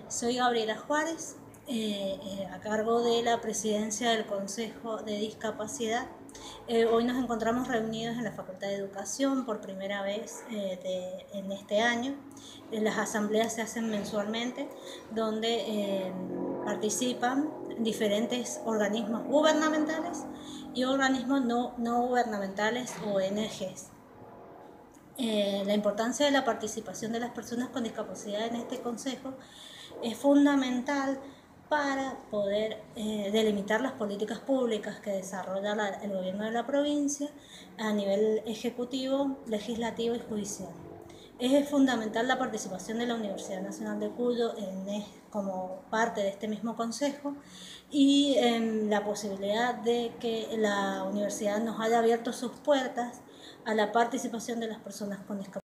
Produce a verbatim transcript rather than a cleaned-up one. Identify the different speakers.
Speaker 1: Soy Gabriela Juárez, eh, eh, a cargo de la presidencia del Consejo de Discapacidad. Eh, hoy nos encontramos reunidos en la Facultad de Educación por primera vez eh, de, en este año. Eh, las asambleas se hacen mensualmente, donde eh, participan diferentes organismos gubernamentales y organismos no, no gubernamentales, O N Ges. Eh, la importancia de la participación de las personas con discapacidad en este consejo es fundamental para poder eh, delimitar las políticas públicas que desarrolla la, el gobierno de la provincia a nivel ejecutivo, legislativo y judicial. Es fundamental la participación de la Universidad Nacional de Cuyo en, como parte de este mismo consejo y en la posibilidad de que la universidad nos haya abierto sus puertas a la participación de las personas con discapacidad.